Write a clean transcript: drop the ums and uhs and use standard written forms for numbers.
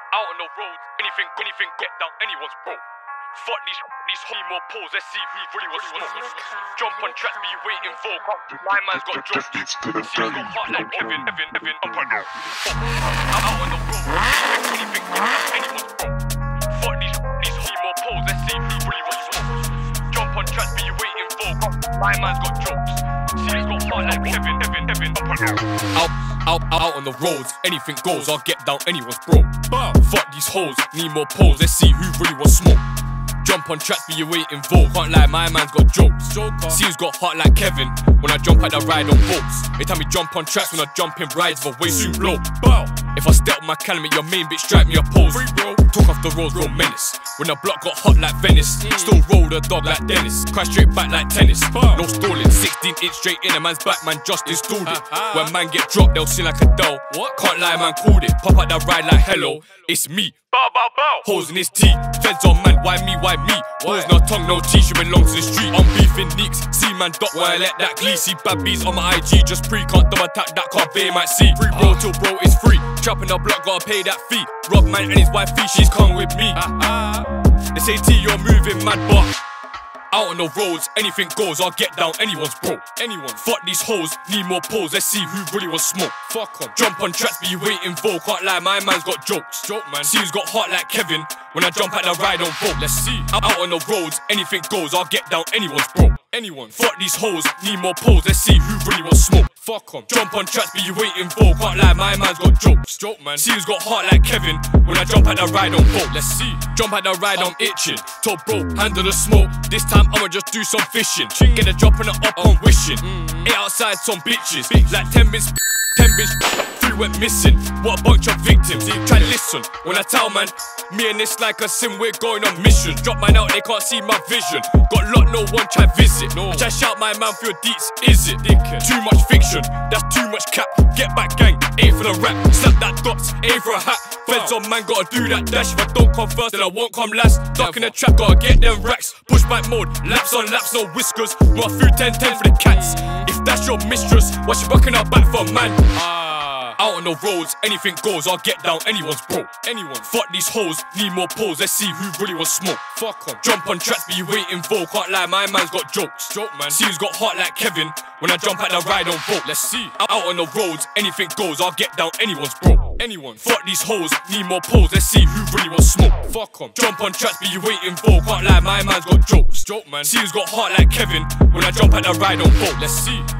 Out on the road, anything get down, anyone's bro. Fuck these honey more pulls, let's see who really was smoke. Jump on track, be waiting for. My man's got jokes. See you got heart like Kevin, I'm right now. Out on the road, anything get down, anyone's bro. Fuck these honey more pulls, let's see who really was smoke. Jump on track, be waiting for. My man's got jokes. See you got heart like Kevin, I'm right now. Out on the roads, anything goes, I'll get down anyone's bro. Fuck these hoes, need more poles, let's see who really wants smoke. Jump on tracks, be you waiting for. Can't lie, my man's got jokes. See who's got heart like Kevin. When I jump at the ride on boats. Every time we jump on tracks, when I jump in rides, the way soon blow. If I step on my calumet, your main bitch strike me a pose. Talk off the roads, real menace. When the block got hot like Venice, still roll the dog like Dennis. Cry straight back like tennis. No stalling, 16-inch straight in, a man's back, man just installed it. When man get dropped, they'll sing like Adele. Can't lie, man called it. Pop out that ride like hello, it's me. Hoes in his teeth, feds on man, why me, why me? Hoes no tongue, no teeth, she belongs to the street. I'm beefing neeks, see man dot why I let that glee. See bad beats on my IG, just pre, can't double tap that car, they might see. Free bro till bro is free, trapping the block, gotta pay that fee. Rob man and his wifey, she's come with me. They say T, you're moving mad, but out on the roads, anything goes, I'll get down anyone's bro. Fuck these hoes, need more poles, let's see who really wants smoke. Fuck on. Jump on tracks, be you waiting for. Can't lie, my man's got jokes. See who's got heart like Kevin. When I jump at the ride on boat, let's see. Out on the roads, anything goes, I'll get down anyone's bro. Fuck these hoes, need more poles, let's see who really wants smoke. Fuck on. Jump on tracks, be you waiting for. Can't lie, my man's got jokes. See who's got heart like Kevin. When I jump at the ride on boat, let's see. Jump at the ride, I'm itching. Told bro, handle the smoke. This time I'ma just do some fishing. Get a drop and a up on wishing. Ain't outside some bitches. Like 10 bits, 10 bitch. 3 went missing. What a bunch of victims. Try listen when I tell man. Me and this like a sim, we're going on missions. Drop mine out, they can't see my vision. Got locked, no one try visit. I try shout my man for your deets, is it? Too much fiction, that's too much cap. Get back gang, aim for the rap. Slap that dots, aim for a hat. Feds on man, gotta do that dash. If I don't come first, then I won't come last. Duck in the trap, gotta get them racks. Push back mode, laps on laps, no whiskers. More food 10-10 for the cats. If that's your mistress, why she bucking her back for man? Out on the roads, anything goes, I'll get down anyone's bro. Fuck these hoes, need more poles, let's see who really wants smoke. Fuck on. Jump on tracks, be you waiting for. Can't lie, my man's got jokes. See who's got heart like Kevin. When I jump at the ride on boat, let's see. Out on the roads, anything goes, I'll get down anyone's bro. Fuck these hoes, need more poles, let's see who really wants smoke. Fuck on. Jump on tracks, be you waiting for. Can't lie, my man's got jokes. See who's got heart like Kevin. When I jump at the ride on boat, let's see.